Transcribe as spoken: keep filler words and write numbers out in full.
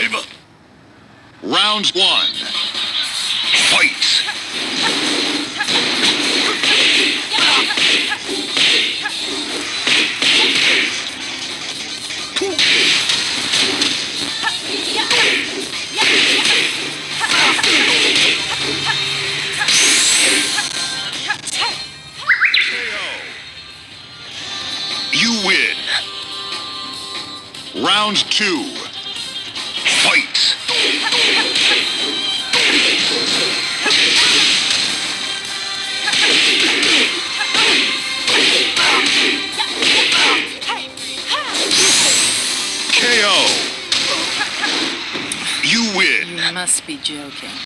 Round one. Fight! You win. Round two. Fight! K O. You win. You must be joking.